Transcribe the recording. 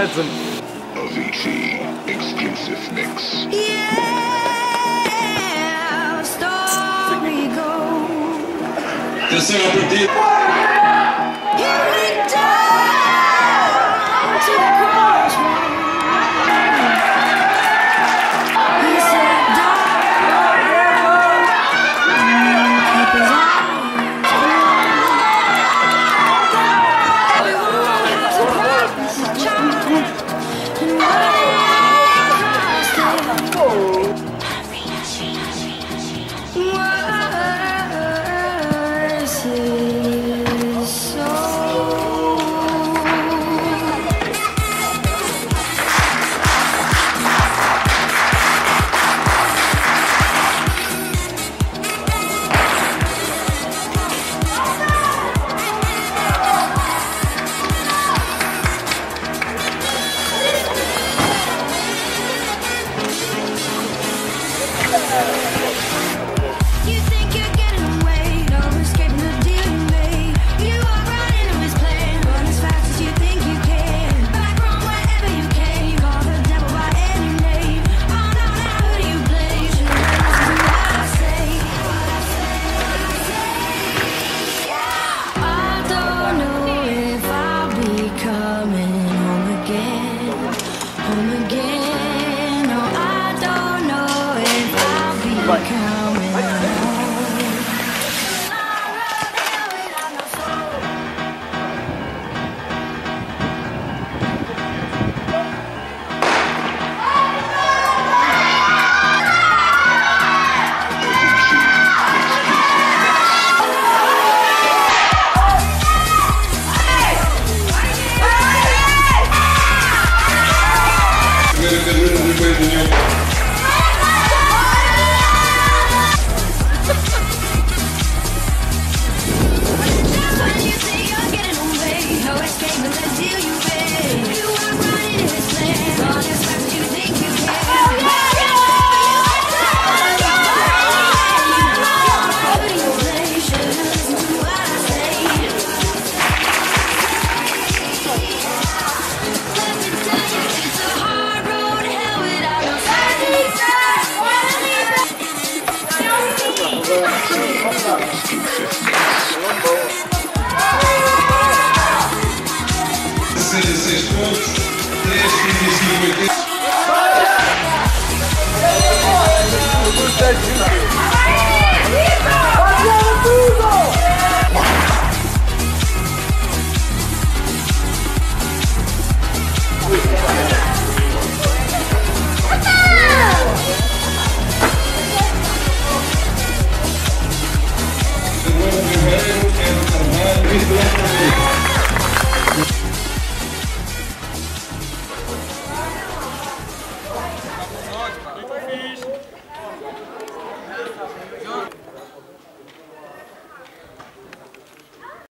Avicii exclusive mix. Yeah, story goes. Atenção, apertei. You went down to the crossroads. He said, "Darling, keep his eyes closed." Everyone has a purpose, a child, and when you think you're getting away, no escaping the deal you made. You are right into his plan, run as fast as you think you can. Back from wherever you came, call the devil by any name. Oh no, now who do you blame? Should have listened to what I say. I don't know if I'll be coming home again, home again. No, I don't know if I'll be coming home. Carvalho,